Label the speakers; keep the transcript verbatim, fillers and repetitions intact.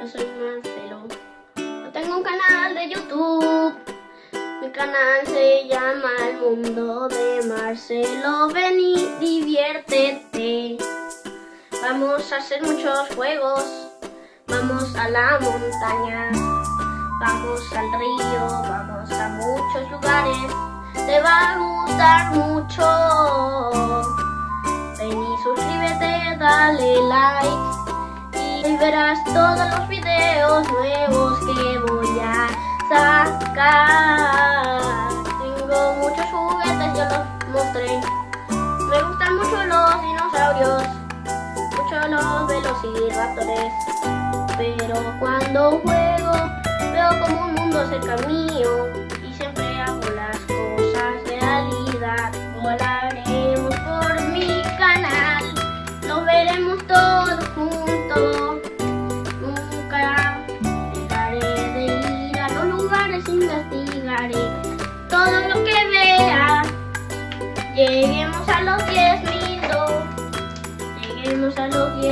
Speaker 1: yo soy Marcelo. Yo tengo un canal de YouTube. Mi canal se llama El Mundo de Marcelo. Ven y diviértete. Vamos a hacer muchos juegos. Vamos a la montaña. Vamos al río. Vamos a muchos lugares. Te va a gustar mucho. Ven y suscríbete, dale like y verás todos los videos nuevos que voy a sacar. Tengo muchos juguetes, yo los mostré. Me gustan mucho los dinosaurios, mucho los velociraptores. Pero cuando juego veo como un mundo cerca mío y siempre hago las cosas de realidad. Volaremos por mi canal, lo veremos todos juntos. Nunca dejaré de ir a los lugares, investigaré todo lo que vea. Lleguemos a los diez mil, lleguemos a los diez